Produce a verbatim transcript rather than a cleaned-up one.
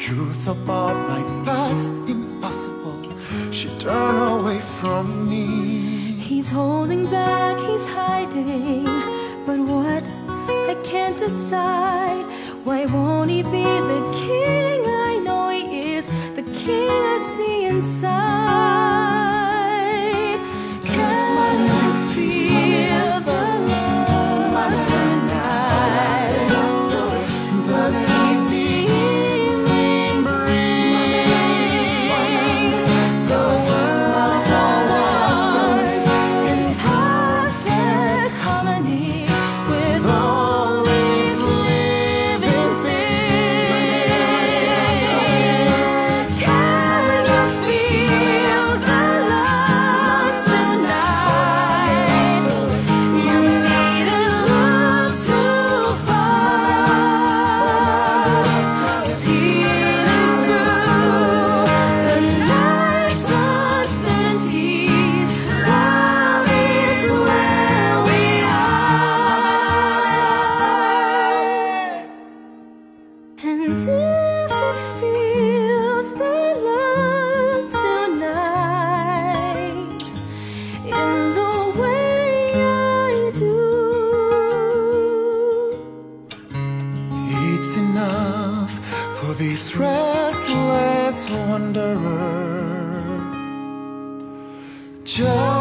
truth about my past impossible. She turned away from me. He's holding back, he's hiding, but what? I can't decide. Why won't he be the king? I know he is the king I see inside. Can you feel the love tonight? The peace the evening brings. The world for once in perfect harmony with all its living things. Can you feel the love tonight? You needn't look too far. Stealing through the night's uncertainties, love is where we are. And if he feels the love tonight in the way I do, It's enough for this restless wanderer. Just